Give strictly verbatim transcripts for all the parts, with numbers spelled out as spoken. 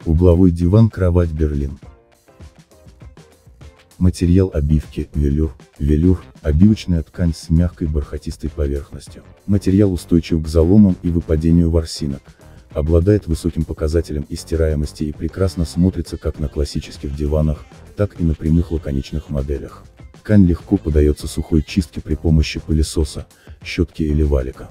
Угловой диван, кровать Берлин. Материал обивки – велюр. Велюр – обивочная ткань с мягкой бархатистой поверхностью. Материал устойчив к заломам и выпадению ворсинок. Обладает высоким показателем истираемости и прекрасно смотрится как на классических диванах, так и на прямых лаконичных моделях. Ткань легко поддается сухой чистке при помощи пылесоса, щетки или валика.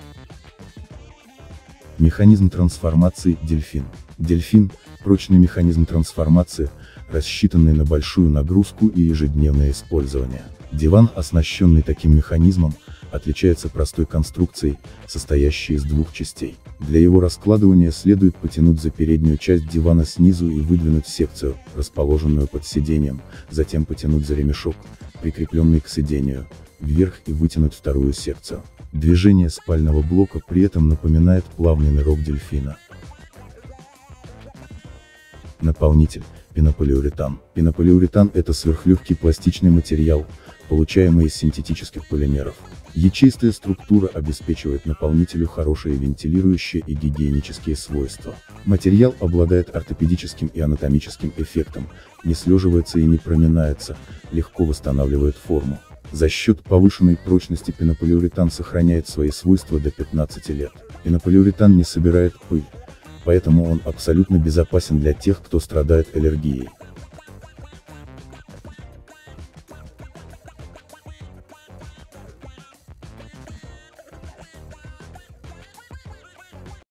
Механизм трансформации «Дельфин». Дельфин – прочный механизм трансформации, рассчитанный на большую нагрузку и ежедневное использование. Диван, оснащенный таким механизмом, отличается простой конструкцией, состоящей из двух частей. Для его раскладывания следует потянуть за переднюю часть дивана снизу и выдвинуть секцию, расположенную под сиденьем, затем потянуть за ремешок, прикрепленный к сидению, вверх и вытянуть вторую секцию. Движение спального блока при этом напоминает плавный нырок дельфина. Наполнитель – пенополиуретан. Пенополиуретан – это сверхлегкий пластичный материал, получаемый из синтетических полимеров. Ячеистая структура обеспечивает наполнителю хорошие вентилирующие и гигиенические свойства. Материал обладает ортопедическим и анатомическим эффектом, не слеживается и не проминается, легко восстанавливает форму. За счет повышенной прочности пенополиуретан сохраняет свои свойства до пятнадцати лет. Пенополиуретан не собирает пыль, поэтому он абсолютно безопасен для тех, кто страдает аллергией.